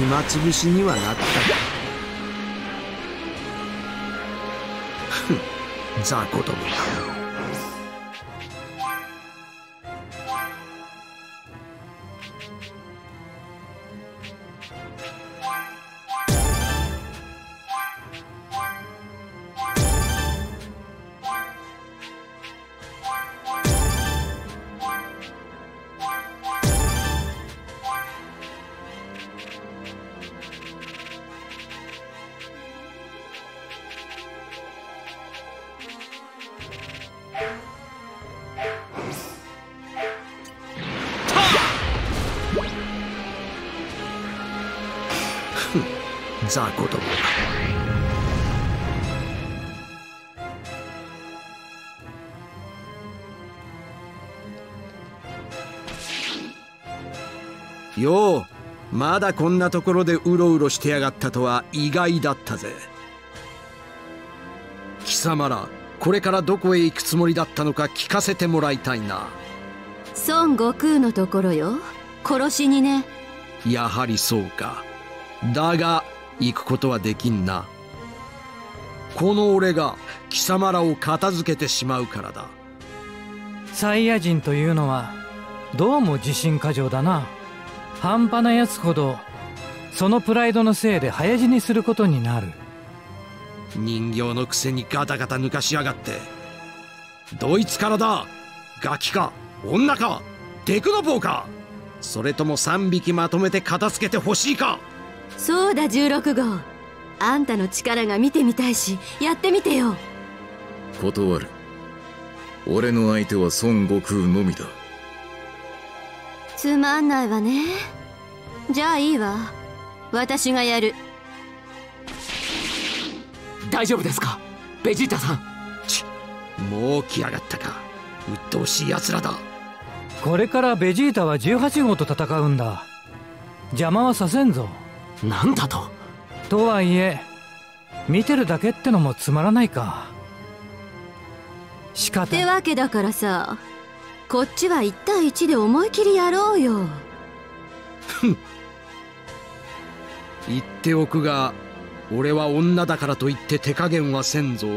暇つぶしにはなったか。ふん、雑魚どもだ。雑魚どもだ。よう、まだこんなところでうろうろしてやがったとは意外だったぜ。貴様ら、これからどこへ行くつもりだったのか聞かせてもらいたいな。 孫悟空のところよ。殺しにね。 やはりそうか。だが行くことはできんな。この俺が貴様らを片付けてしまうからだ。 サイヤ人というのはどうも自信過剰だな。半端なやつほどそのプライドのせいで早死にすることになる。 人形のくせにガタガタ抜かしやがって。どいつからだ？ガキか女かデクノボーか、それとも3匹まとめて片付けてほしいか？ そうだ16号、あんたの力が見てみたいし、やってみてよ。 断る。俺の相手は孫悟空のみだ。 つまんないわね。じゃあいいわ、私がやる。 大丈夫ですかベジータさん。 もう来やがったか。鬱陶しい奴らだ。 これからベジータは18号と戦うんだ。邪魔はさせんぞ。 なんだと。 とはいえ見てるだけってのもつまらないか。仕方ってわけだからさ、こっちは1対1で思い切りやろうよ。 ふん。言っておくが、俺は女だからといって手加減はせんぞ。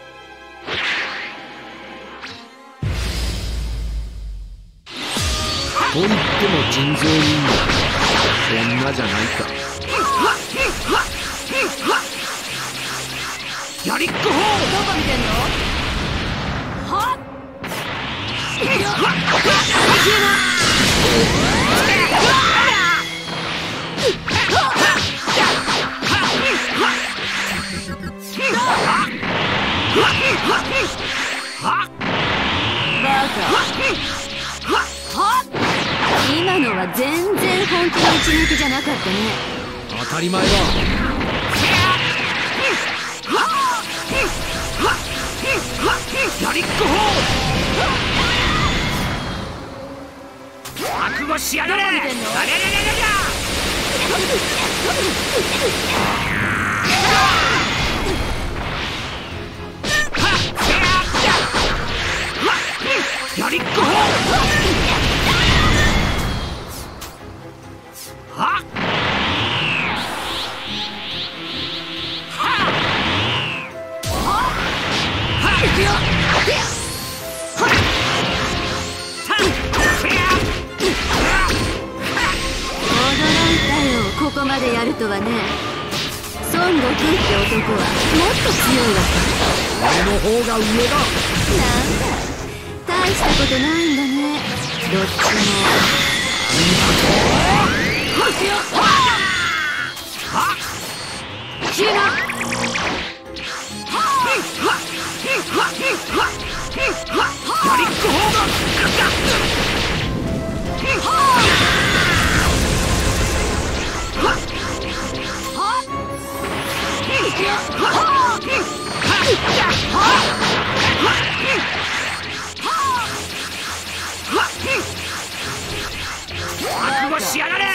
と言っても人造人間、女じゃないか。やりっこほう。どこ見てんの？はっ。 今のは全然本気の一撃じゃなかったね。 当たり前だ。やりっこほう。覚悟しやがれ。やりっこほう。はっここまでやるとはね。孫悟空って男はもっと強いわけ。 俺の方が上だ。 なんだ、大したことないんだね、どっちも。 覚悟しやがれ。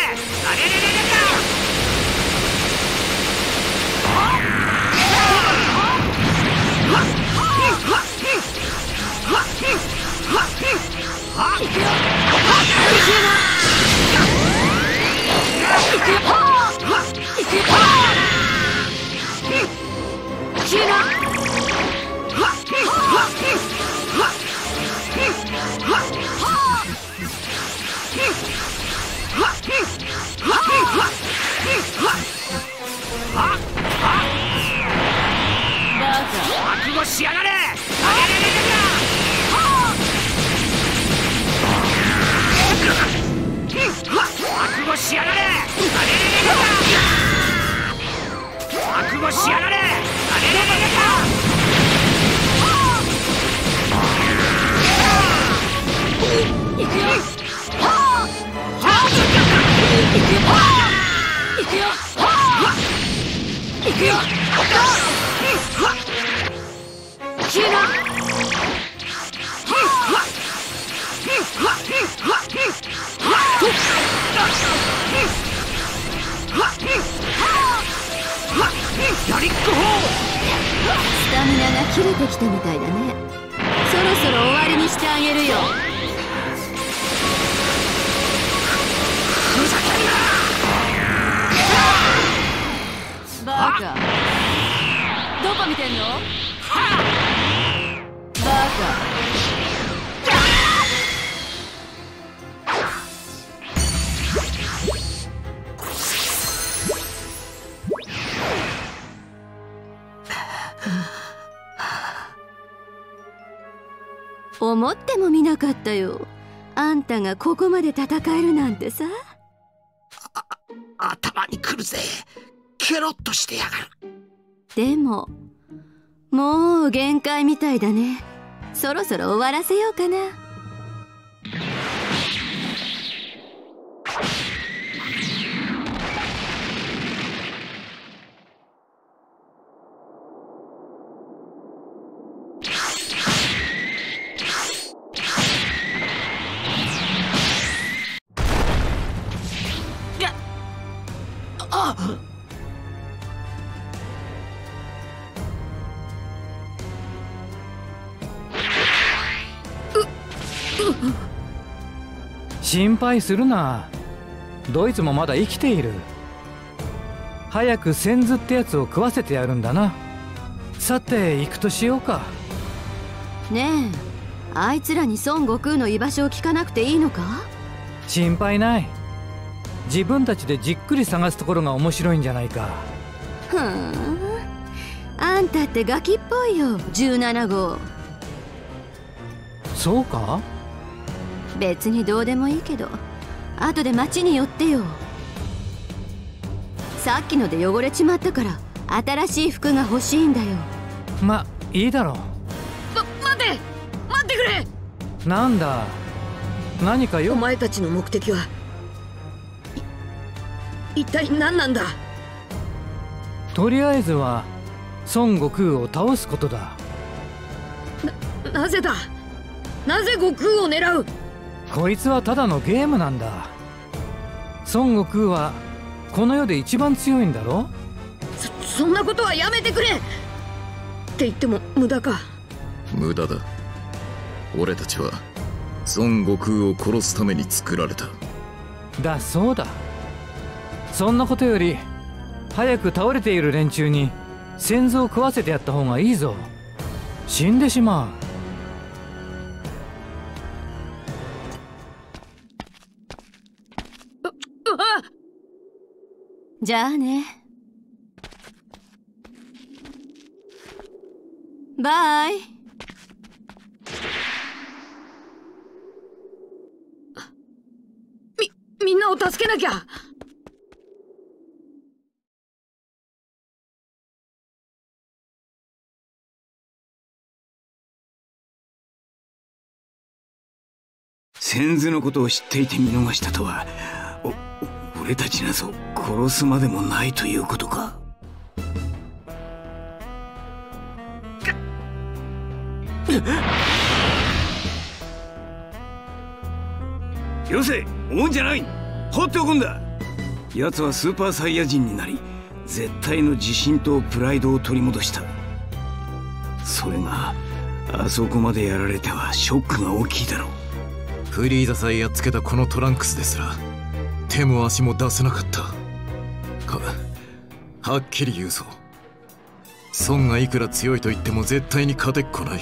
覚悟しやがれ。覚悟しやがれ。覚悟しやがれ。行くよ。行くよ。行くよ。急な。やりっこほう。 スタミナが切れてきたみたいだね。そろそろ終わりにしてあげるよ。 ふざけんな。 バカ、どこ見てんの？バカ。思ってもみなかったよ。あんたがここまで戦えるなんてさ。 頭にくるぜ。ケロッとしてやがる。 でももう限界みたいだね。そろそろ終わらせようかな。 心配するな。ドイツもまだ生きている。早く千頭ってやつを食わせてやるんだな。さて行くとしようか。 ねえ、あいつらに孫悟空の居場所を聞かなくていいのか？ 心配ない。自分たちでじっくり探すところが面白いんじゃないか。 ふん、あんたってガキっぽいよ、17号。 そうか？ 別にどうでもいいけど、後で町に寄ってよ。さっきので汚れちまったから新しい服が欲しいんだよ。 ま、いいだろう。 待ってくれ。 なんだ、何かよ。 お前たちの目的は一体何なんだ？ とりあえずは孫悟空を倒すことだ。 なぜだ？なぜ悟空を狙う？ こいつはただのゲームなんだ。孫悟空はこの世で一番強いんだろ。 そんなことはやめてくれって言っても無駄か。 無駄だ。俺たちは孫悟空を殺すために作られた。 だそうだ。そんなことより早く倒れている連中に先祖を食わせてやった方がいいぞ。死んでしまう。 じゃあね。バイ。 みんなを助けなきゃ。 先祖のことを知っていて見逃したとは、俺たちなぞ殺すまでもないということか。よせ、追うんじゃない。放っておくんだ。奴はスーパーサイヤ人になり、絶対の自信とプライドを取り戻した。それがあそこまでやられてはショックが大きいだろう。 フリーザさえやっつけたこのトランクスですら手も足も出せなかった。はっきり言うぞ。 孫がいくら強いと言っても絶対に勝てっこない。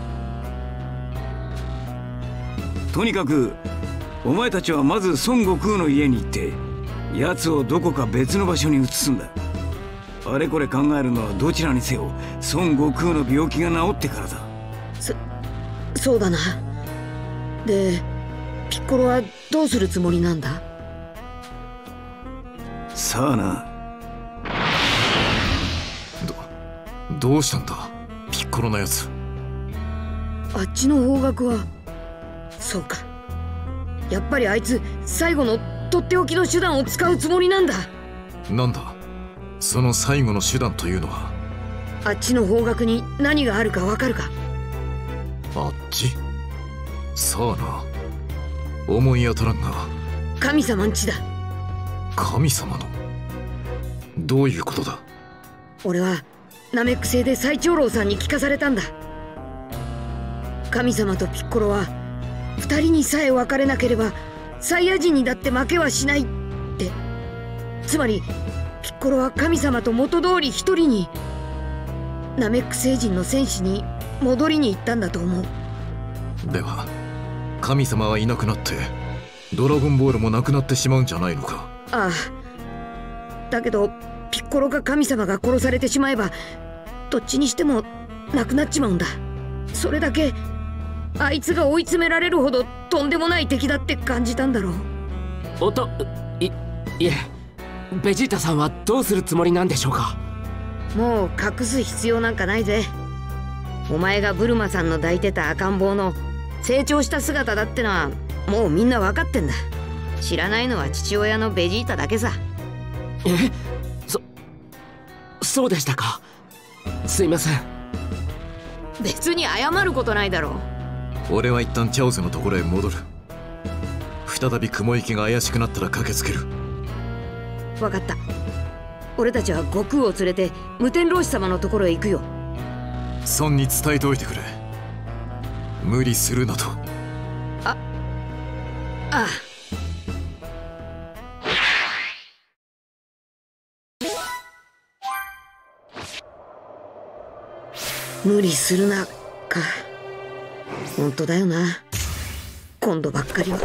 とにかくお前たちはまず孫悟空の家に行って奴をどこか別の場所に移すんだ。あれこれ考えるのはどちらにせよ孫悟空の病気が治ってからだ。 そうだな。でピッコロはどうするつもりなんだ？ さあな。 どうしたんだピッコロのやつ。 あっちの方角はそうか、やっぱりあいつ最後のとっておきの手段を使うつもりなんだ。 なんだその最後の手段というのは。 あっちの方角に何があるかわかるか？ あっちさあな、思い当たらんが。 神様んちだ。 神様の？どういうことだ？ 俺はナメック星で最長老さんに聞かされたんだ。神様とピッコロは二人にさえ別れなければサイヤ人にだって負けはしないって。つまりピッコロは神様と元通り一人にナメック星人の戦士に戻りに行ったんだと思う。 では神様はいなくなってドラゴンボールもなくなってしまうんじゃないのか？ ああ、だけどピッコロか神様が殺されてしまえばどっちにしてもなくなっちまうんだ。それだけあいつが追い詰められるほどとんでもない敵だって感じたんだろう。 いえ、ベジータさんはどうするつもりなんでしょうか？ もう隠す必要なんかないぜ。お前がブルマさんの抱いてた赤ん坊の成長した姿だってのはもうみんな分かってんだ。知らないのは父親のベジータだけさ。 そうでしたか。すいません。 別に謝ることないだろう。 俺は一旦チャオズのところへ戻る。再び雲行きが怪しくなったら駆けつける。 分かった。俺たちは悟空を連れて無天老師様のところへ行くよ。 孫に伝えておいてくれ。無理するなと。 ああ。無理するなか。本当だよな。今度ばっかりは。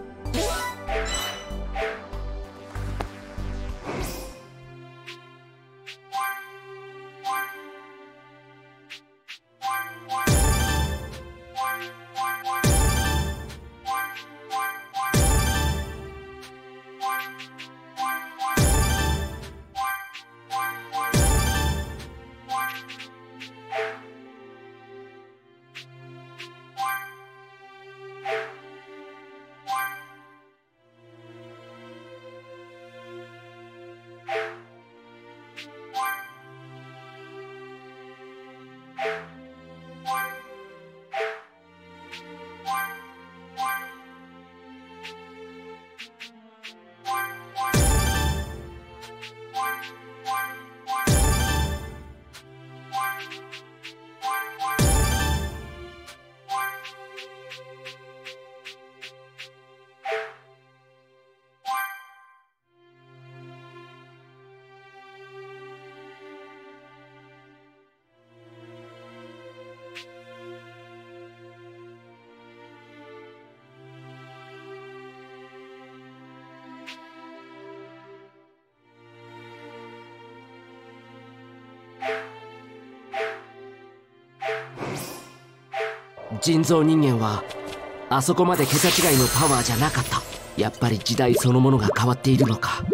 人造人間はあそこまで桁違いのパワーじゃなかった。やっぱり時代そのものが変わっているのか。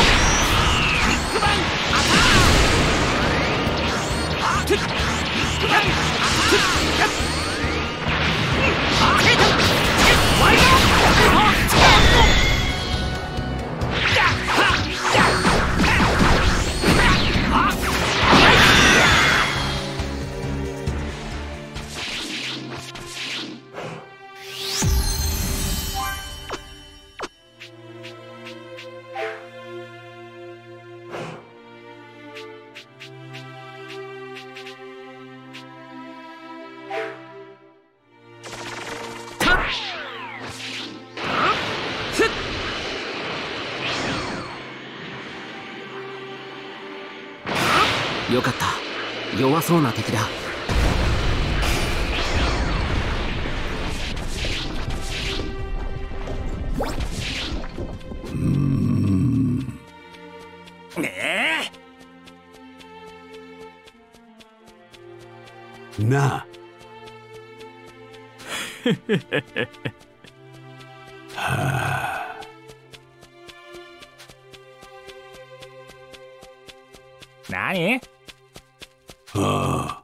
よかった。弱そうな敵だ。 なあはあ、 何？ あ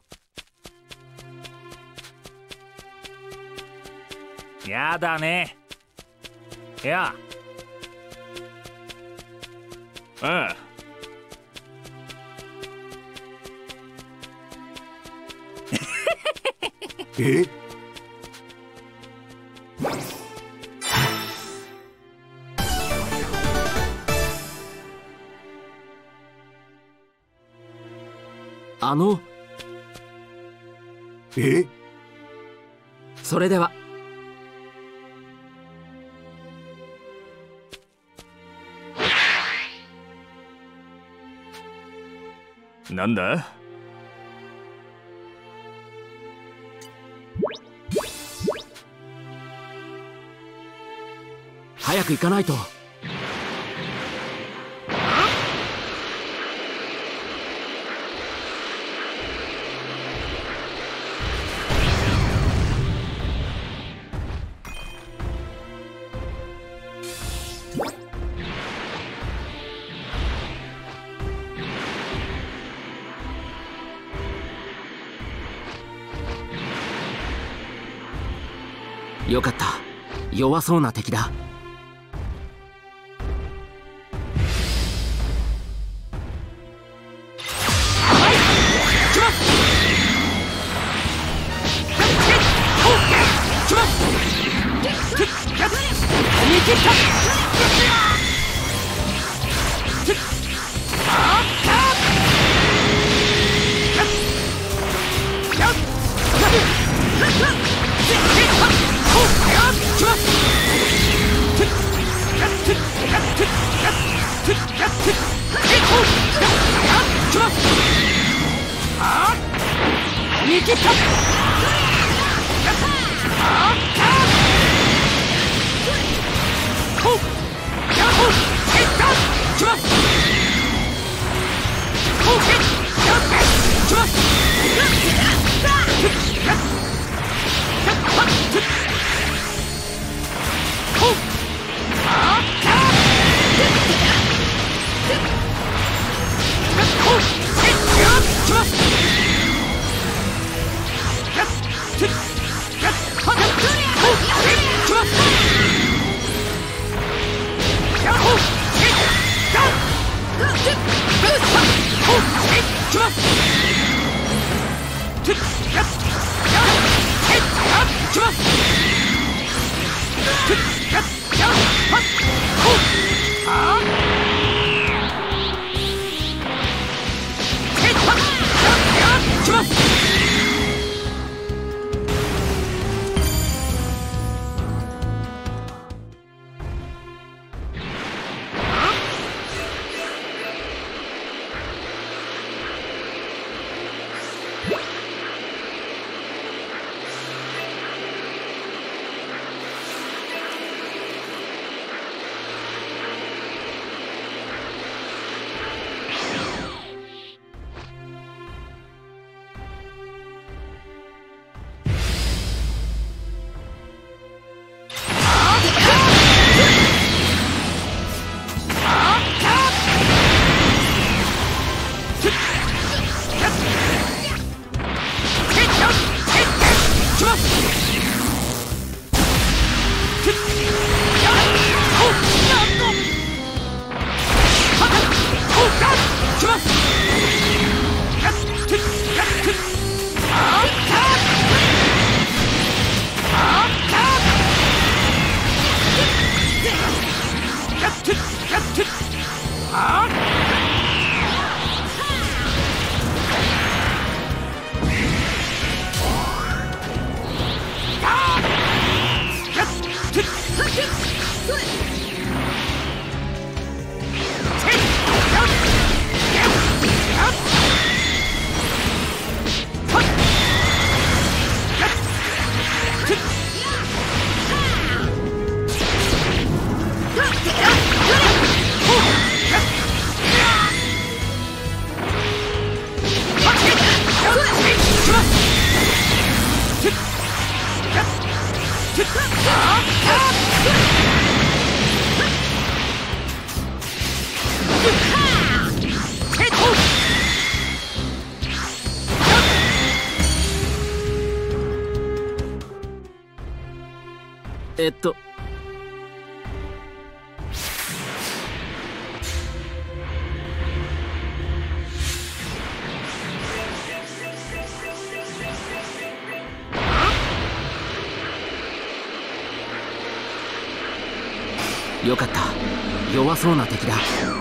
あ、やだね。いや、うん。 え？え？ それでは。 なんだ？ 早く行かないと。よかった。弱そうな敵だ。 よかった。弱そうな敵だ。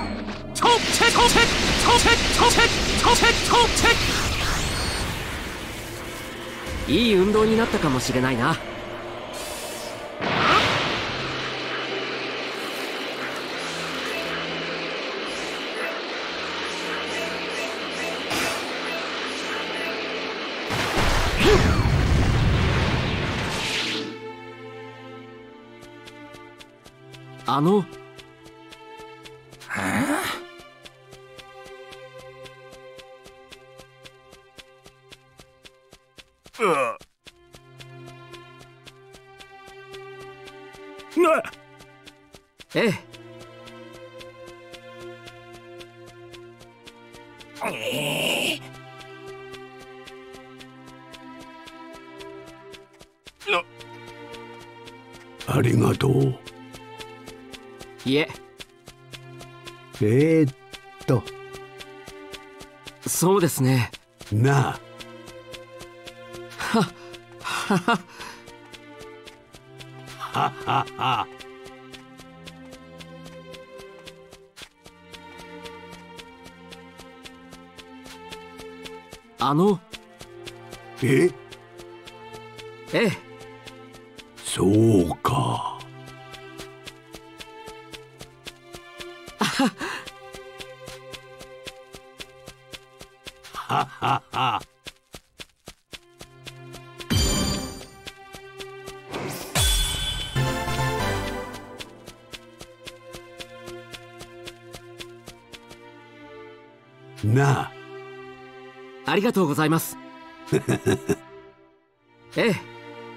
いい運動になったかもしれないな。ええ。 ありがとう。 いえ。そうですね。 なあ。 はっははははは。 ええ。 そうか。ははは。なあ。 ありがとうございます。ええ。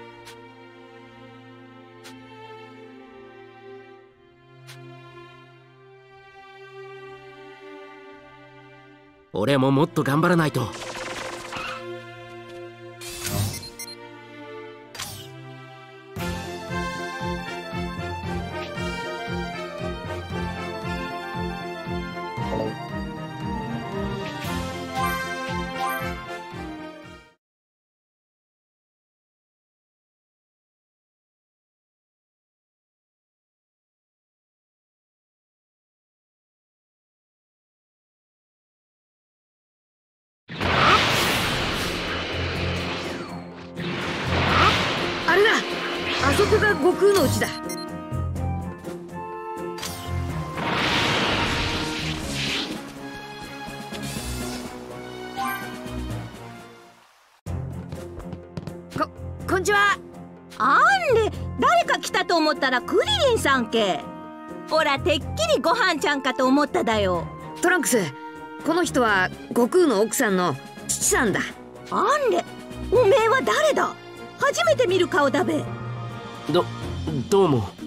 俺ももっと頑張らないと。 あそこが悟空の家だ。こんにちは。 あんれ、誰か来たと思ったらクリリンさんけ。ほら、てっきりご飯ちゃんかと思っただよ。 トランクス、この人は悟空の奥さんの父さんだ。 あんれ、おめえは誰だ。初めて見る顔だべ。 どうも。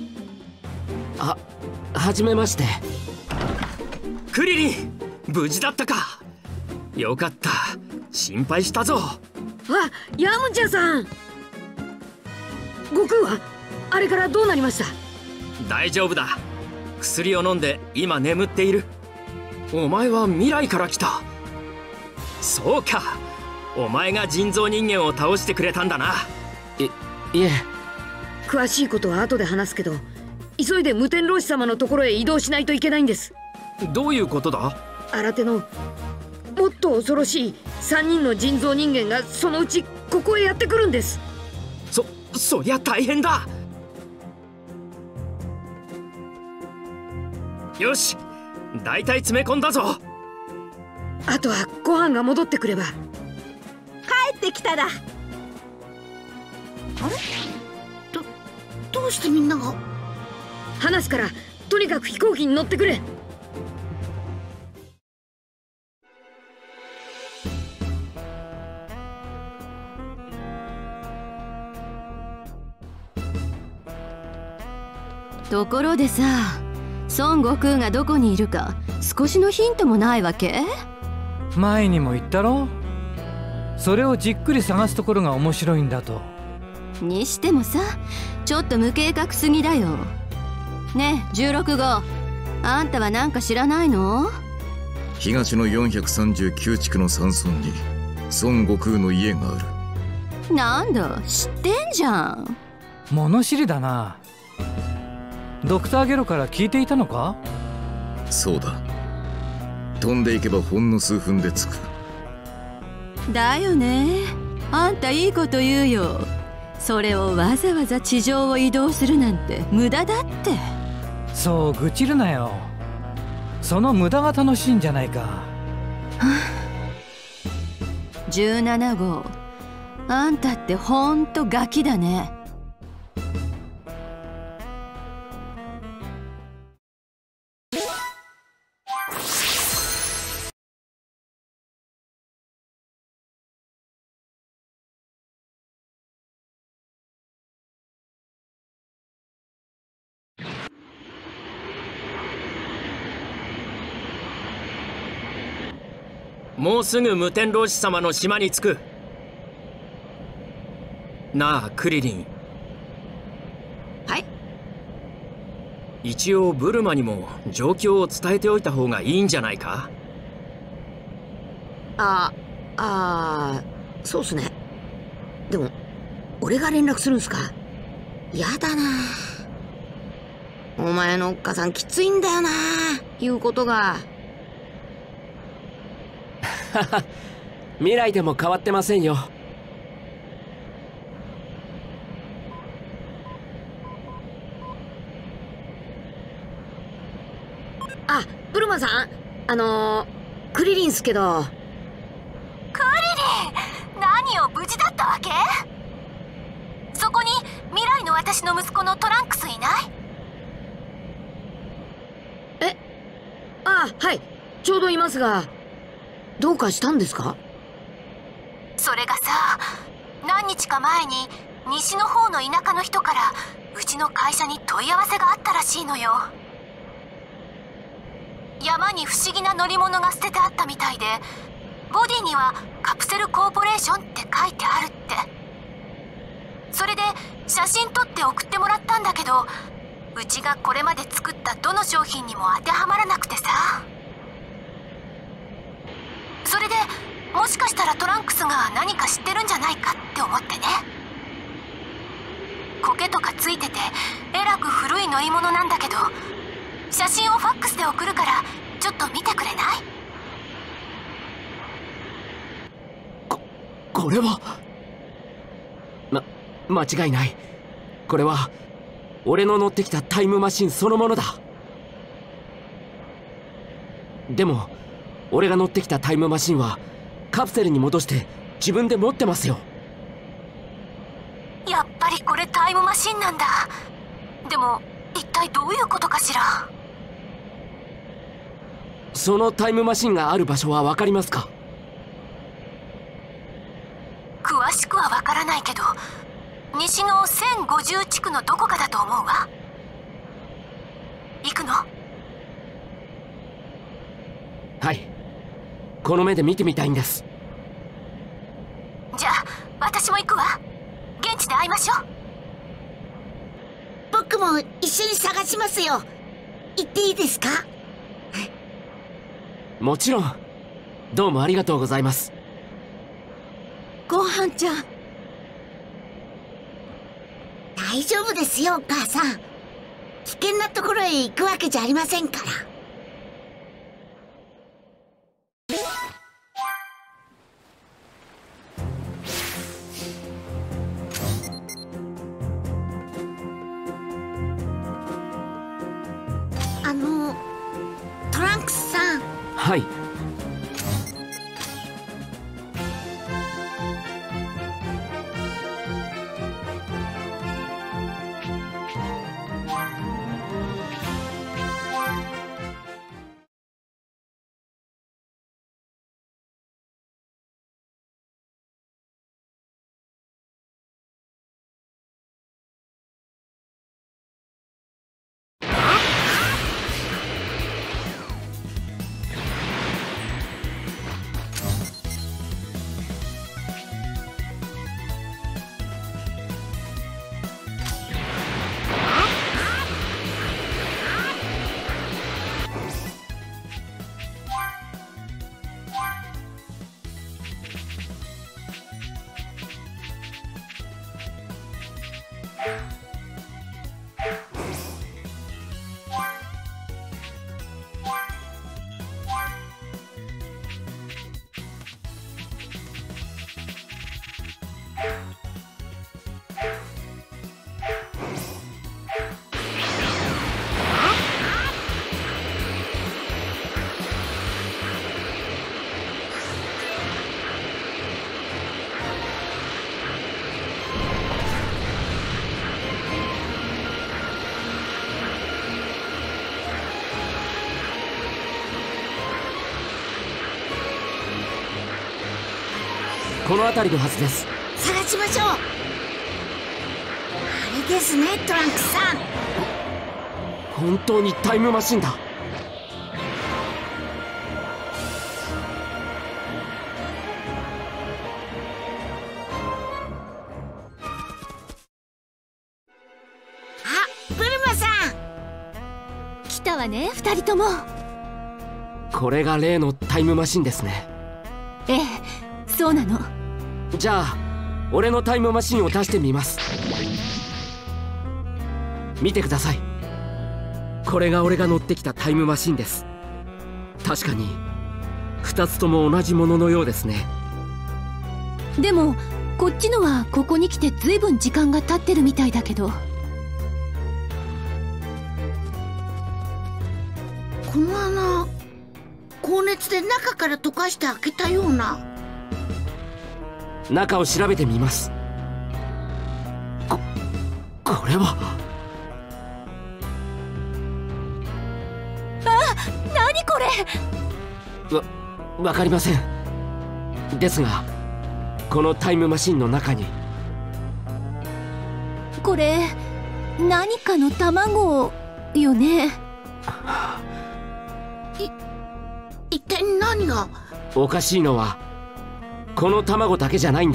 はじめまして。 クリリン、無事だったか。よかった、心配したぞ。 ヤムチャさん。悟空はあれからどうなりました？ 大丈夫だ。薬を飲んで今眠っている。お前は未来から来た。そうか、お前が人造人間を倒してくれたんだな。 いえ。 詳しいことは後で話すけど、急いで無天老師様のところへ移動しないといけないんです。 どういうことだ？ 新手のもっと恐ろしい3人の人造人間がそのうちここへやってくるんです。 そりゃ大変だ。よし、大体詰め込んだぞ。 あとはご飯が戻ってくれば。 帰ってきただ。あれ？どうしてみんなが？ 話すからとにかく飛行機に乗ってくれ。 ところでさ、孫悟空がどこにいるか少しのヒントもないわけ？ 前にも言ったろ。それをじっくり探すところが面白いんだと。 にしてもさ、ちょっと無計画すぎだよ。ねえ16号、あんたはなんか知らないの？ 東の439地区の山村に孫悟空の家がある。 なんだ、知ってんじゃん。 物知りだな。ドクターゲロから聞いていたのか？ そうだ。飛んでいけばほんの数分で着く。 だよね。あんたいいこと言うよ。それをわざわざ地上を移動するなんて無駄だって。 そう愚痴るなよ。その無駄が楽しいんじゃないか。 17号、あんたってほんとガキだね。 もうすぐ無天老師様の島に着く。なあクリリン。 はい。 一応ブルマにも状況を伝えておいた方がいいんじゃないか？ そうっすね。でも俺が連絡するんすか？やだな。お前のおっかさんきついんだよな、言うことが。 未来でも変わってませんよ。 あ、ブルマさん、クリリンっすけど。 クリリン、何よ、無事だったわけ？そこに未来の私の息子のトランクスいない？ はい、ちょうどいますが、どうかしたんですか？ それがさ、何日か前に西の方の田舎の人からうちの会社に問い合わせがあったらしいのよ。山に不思議な乗り物が捨ててあったみたいで、ボディにはカプセルコーポレーションって書いてあるって。それで写真撮って送ってもらったんだけど、うちがこれまで作ったどの商品にも当てはまらなくてさ。それでもしかしたらトランクスが何か知ってるんじゃないかって思ってね。苔とかついててえらく古い乗り物なんだけど、写真をファックスで送るからちょっと見てくれない？ これは間違いない。これは俺の乗ってきたタイムマシンそのものだ。でも俺が乗ってきたタイムマシンはカプセルに戻して自分で持ってますよ。 やっぱりこれタイムマシンなんだ。でも一体どういうことかしら？ そのタイムマシンがある場所は分かりますか？ 詳しくは分からないけど、西の1050地区のどこかだと思うわ。行くの？ はい、この目で見てみたいんです。 じゃあ私も行くわ。現地で会いましょう。 僕も一緒に探しますよ。行っていいですか？ もちろん。どうもありがとうございます。 ごはんちゃん、 大丈夫ですよ、お母さん。危険なところへ行くわけじゃありませんから。 はい。この辺りのはずです。 探しましょう。あれですね、トランクスさん。 本当にタイムマシンだ。 あ、ブルマさん。 来たわね、2人とも。 これが例のタイムマシンですね。 ええ、そうなの。 じゃあ俺のタイムマシンを出してみます。見てください。これが俺が乗ってきたタイムマシンです。確かに2つとも同じもののようですね。 でもこっちのはここに来てずいぶん時間が経ってるみたいだけど。 この穴、高熱で中から溶かして開けたような。 中を調べてみます。これは。 あ、何これ。 わかりません。ですがこのタイムマシンの中に。 これ何かの卵よね。 一体何が。 おかしいのはこの卵だけじゃないんです。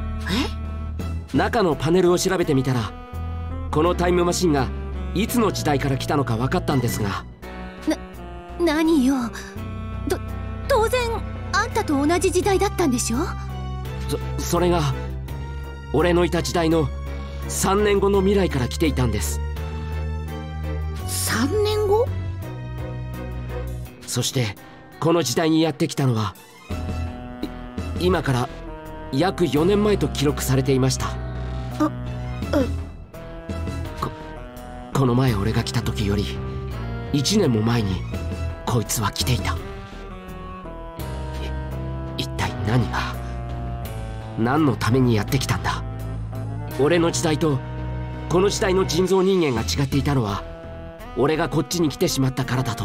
中のパネルを調べてみたら、このタイムマシンがいつの時代から来たのか分かったんですが。 何よ。当然あんたと同じ時代だったんでしょ。 それが俺のいた時代の3年後の未来から来ていたんです。 3年後？ そしてこの時代にやってきたのは今から約4年前と記録されていました。この前俺が来た時より1年も前にこいつは来ていた。一体何のためにやってきたんだ。俺の時代とこの時代の人造人間が違っていたのは俺がこっちに来てしまったからだと。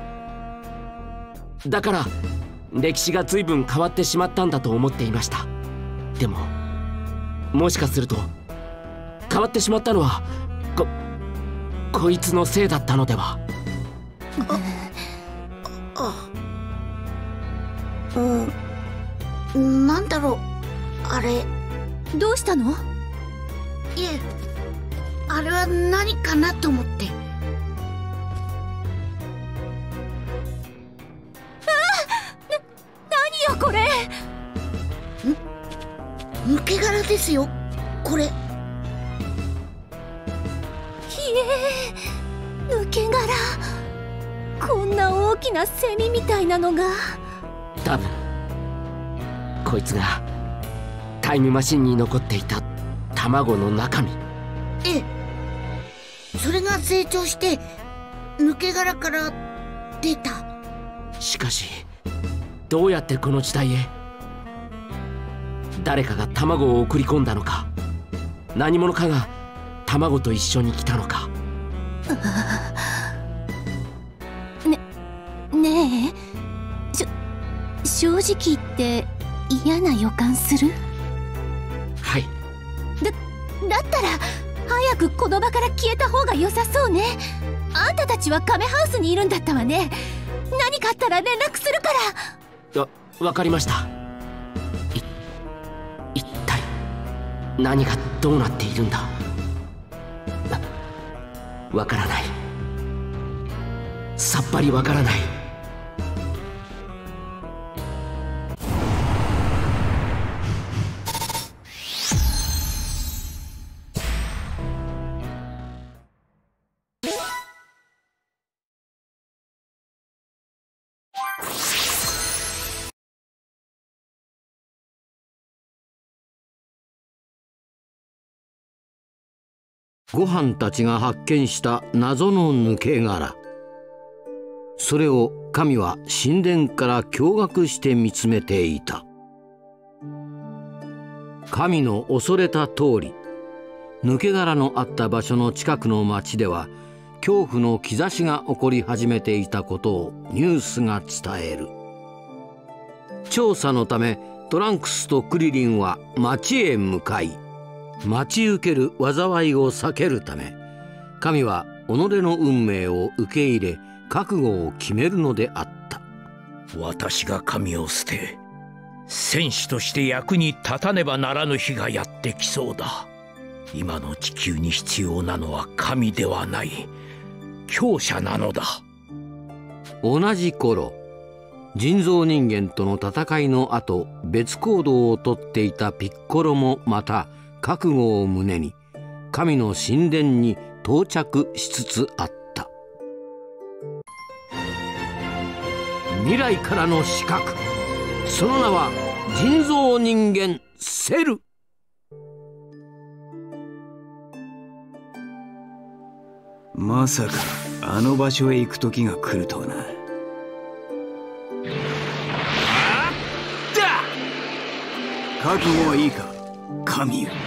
だから歴史が随分変わってしまったんだと思っていました。でももしかすると変わってしまったのはこいつのせいだったのでは。 なんだろうあれ。 どうしたの？ いえ、あれは何かなと思って。 何よこれ。 抜け殻ですよこれ。 ひえ、抜け殻。こんな大きなセミみたいなのが。 多分こいつがタイムマシンに残っていた卵の中身。 ええ、それが成長して抜け殻から出た。 しかしどうやってこの地帯へ？誰かが卵を送り込んだのか、何者かが卵と一緒に来たのか。 ねえ、正直言って嫌な予感する？ はい。 だったら早くこの場から消えた方が良さそうね。あんたたちはカメハウスにいるんだったわね。何かあったら連絡するから。 わかりました。一体何がどうなっているんだ。わからない。さっぱりわからない。 ごはんたちが発見した謎の抜け殻。それを神は神殿から驚愕して見つめていた。神の恐れた通り、抜け殻のあった場所の近くの町では恐怖の兆しが起こり始めていたことをニュースが伝える。調査のためトランクスとクリリンは町へ向かい、待ち受ける災いを避けるため、神は己の運命を受け入れ覚悟を決めるのであった。 私が神を捨て戦士として役に立たねばならぬ日がやってきそうだ。今の地球に必要なのは神ではない、強者なのだ。 同じ頃、人造人間との戦いの後別行動をとっていたピッコロもまた覚悟を胸に神の神殿に到着しつつあった。未来からの刺客、その名は人造人間セル。 まさかあの場所へ行く時が来るとはな。覚悟はいいか神よ。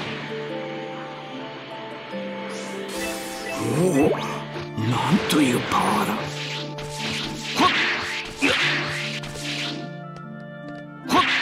おお、なんというパワーだ。はっ、いや、はっ。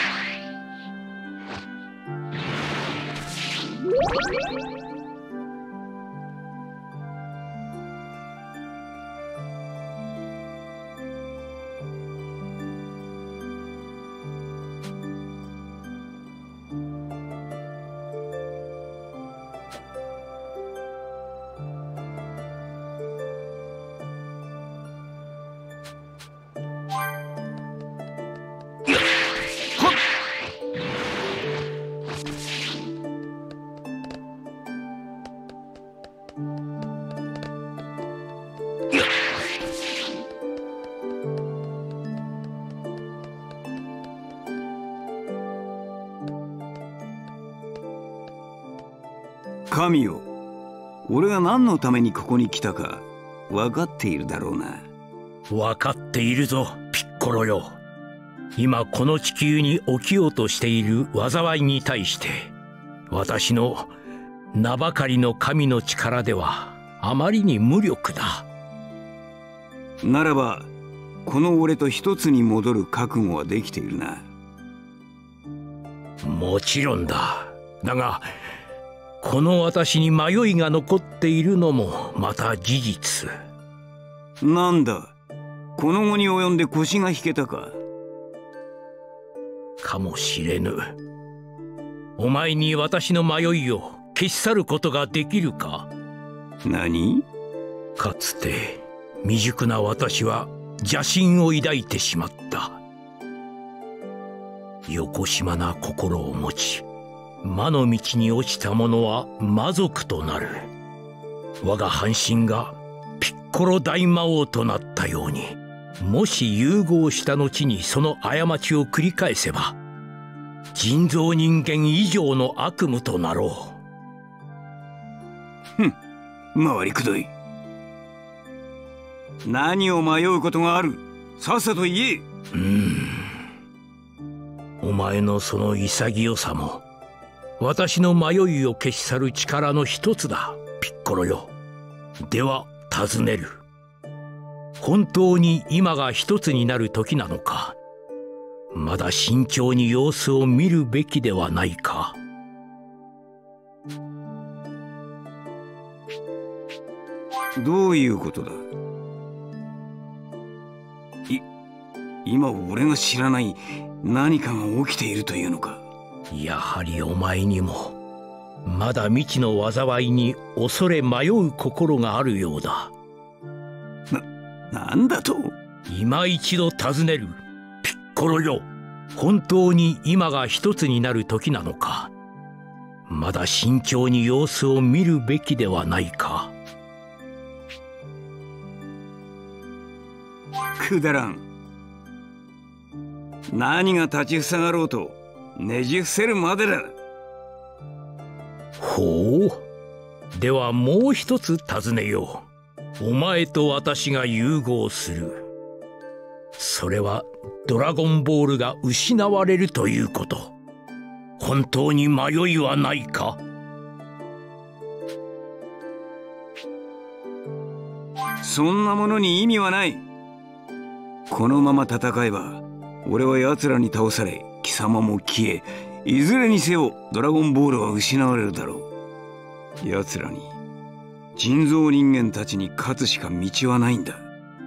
神よ、俺が何のためにここに来たか分かっているだろうな。 分かっているぞピッコロよ。今この地球に起きようとしている災いに対して私の名ばかりの神の力ではあまりに無力だ。 ならばこの俺と一つに戻る覚悟はできているな。 もちろんだ。だがこの私に迷いが残っているのもまた事実。 なんだ、この後に及んで腰が引けたか。 かもしれぬ。お前に私の迷いを消し去ることができるか。 何？ かつて未熟な私は邪心を抱いてしまった。よこしまな心を持ち魔の道に落ちた者は魔族となる。我が半身がピッコロ大魔王となったように、もし融合した後にその過ちを繰り返せば人造人間以上の悪夢となろう。ふん、回りくどい。何を迷うことがある。 さっさと言え。 お前のその潔さも私の迷いを消し去る力の一つだ、ピッコロよ。では尋ねる。本当に今が一つになる時なのか、まだ慎重に様子を見るべきではないか。 どういうことだ。今俺が知らない何かが起きているというのか。 やはりお前にもまだ未知の災いに恐れ迷う心があるようだ。 なんだと。 今一度尋ねる、ピッコロよ。本当に今が一つになる時なのか、まだ慎重に様子を見るべきではないか。 くだらん。何が立ちふさがろうとねじ伏せるまでだ。 ほう。ではもう一つ尋ねよう。お前と私が融合する。それはドラゴンボールが失われるということ。本当に迷いはないか。 そんなものに意味はない。このまま戦えば俺は奴らに倒され貴様も消え、いずれにせよドラゴンボールは失われるだろう。奴らに、人造人間たちに勝つしか道はないんだ。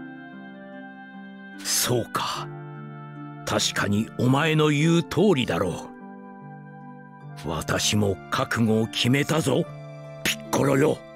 そうか。確かにお前の言う通りだろう。私も覚悟を決めたぞ、ピッコロよ。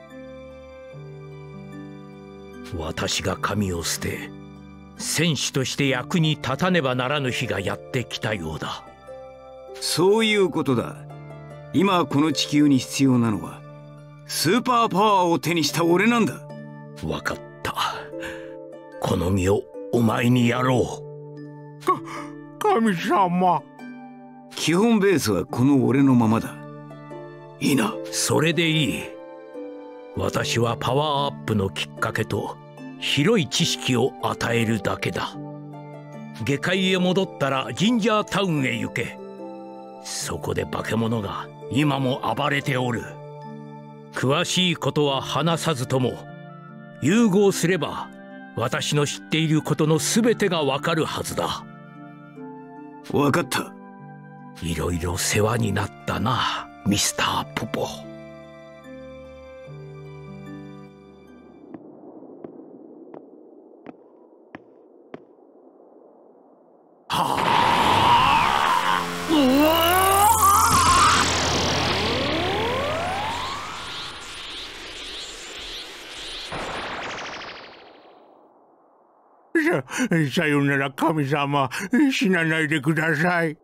私が神を捨て戦士として役に立たねばならぬ日がやってきたようだ。 そういうことだ。今この地球に必要なのはスーパーパワーを手にした俺なんだ。 わかった。この身をお前にやろう。 神様。 基本ベースはこの俺のままだ。いいな。 それでいい。私はパワーアップのきっかけと広い知識を与えるだけだ。下界へ戻ったらジンジャータウンへ行け。そこで化け物が今も暴れておる。詳しいことは話さずとも融合すれば私の知っていることの全てがわかるはずだ。 わかった。 いろいろ世話になったな、ミスターポポ。 さよなら神様、死なないでください。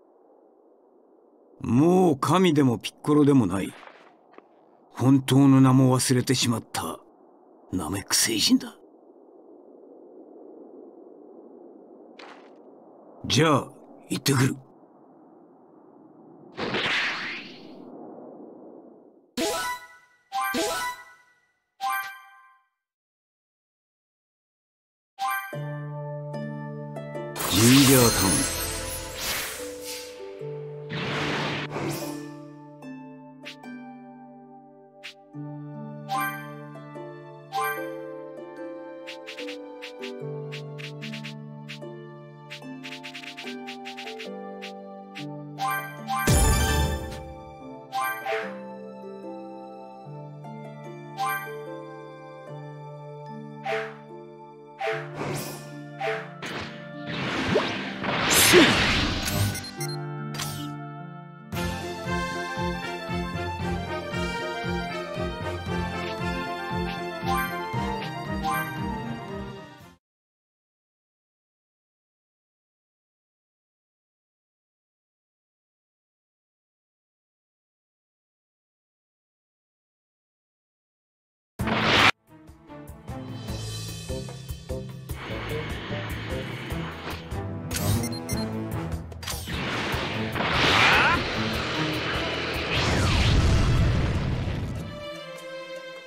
もう神でもピッコロでもない。本当の名も忘れてしまったナメック星人だ。じゃあ行ってくる。ジンジャータウン。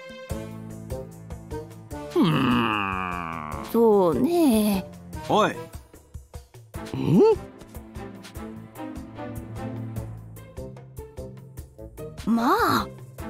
そうね。 おい、 まあ。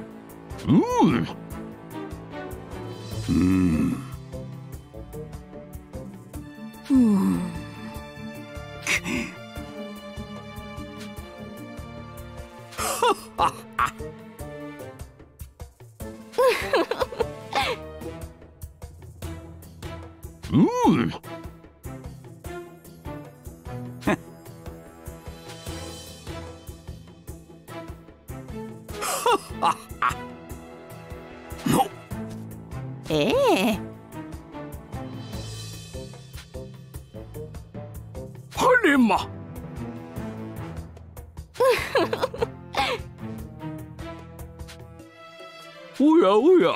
おやおや。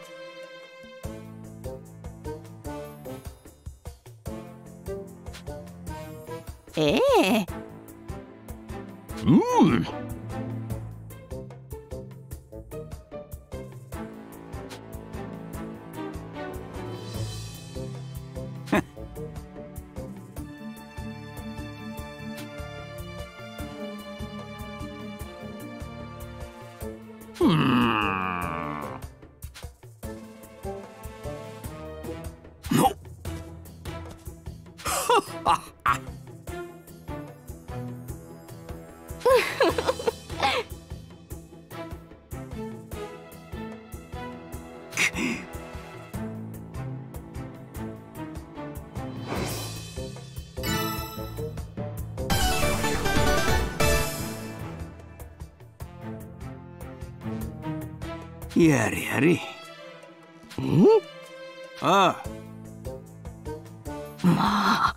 やれやれ。ああ。 まあ。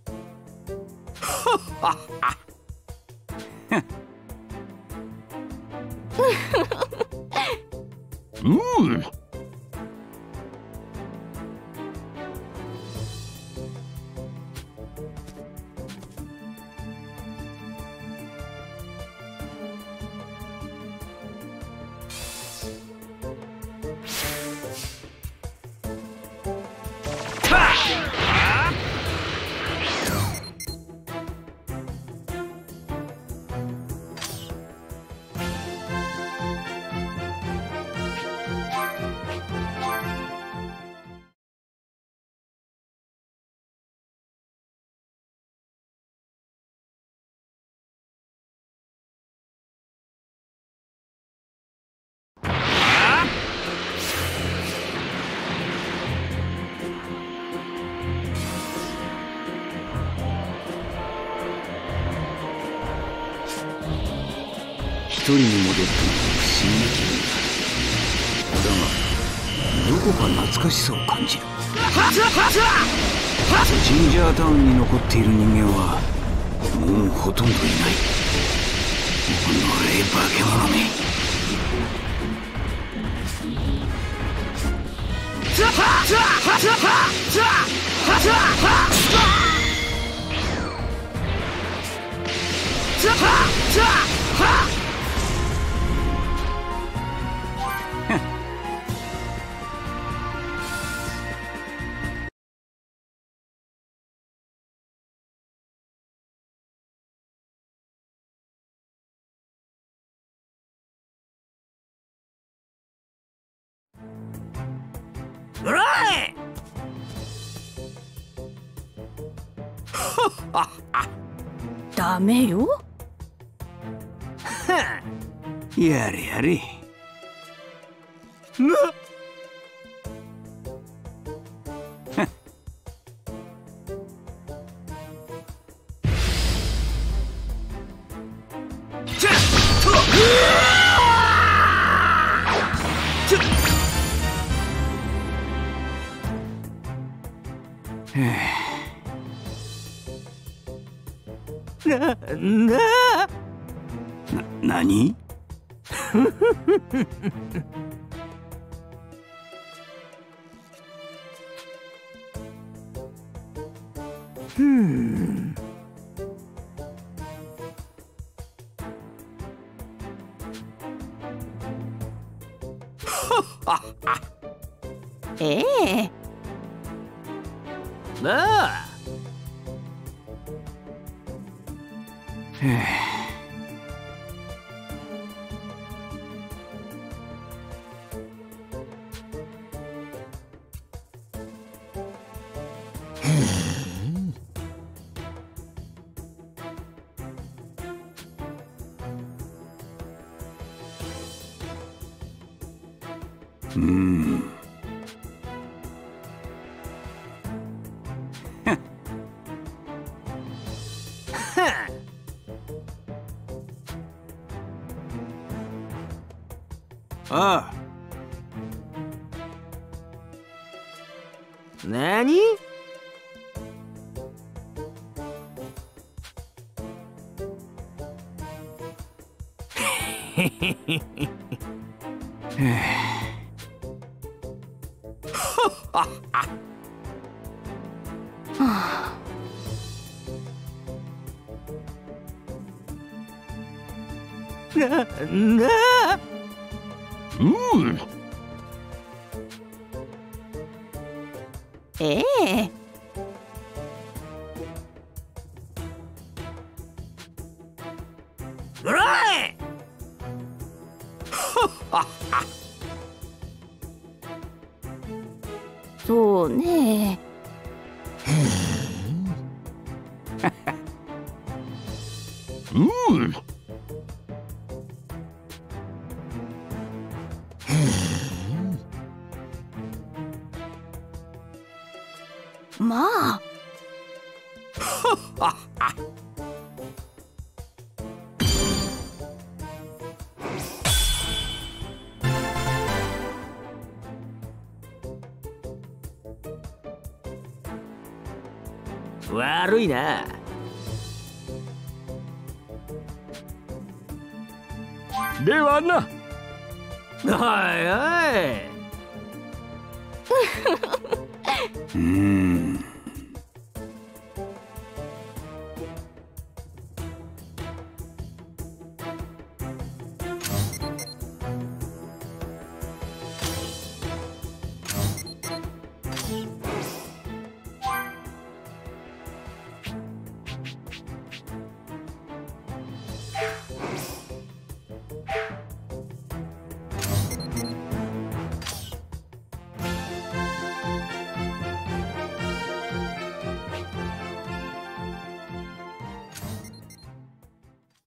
一人に戻って不思議な気分だ。だがどこか懐かしさを感じる。ジンジャータウンに残っている人間はもうほとんどいない。この化け物め。 うらい。ダメよ。 やれやれ。何？ ええ。 なあ。 ああ。 何？ ええ。 うらい。 そうね。まあ。 悪いな。 ではな。 おいおい。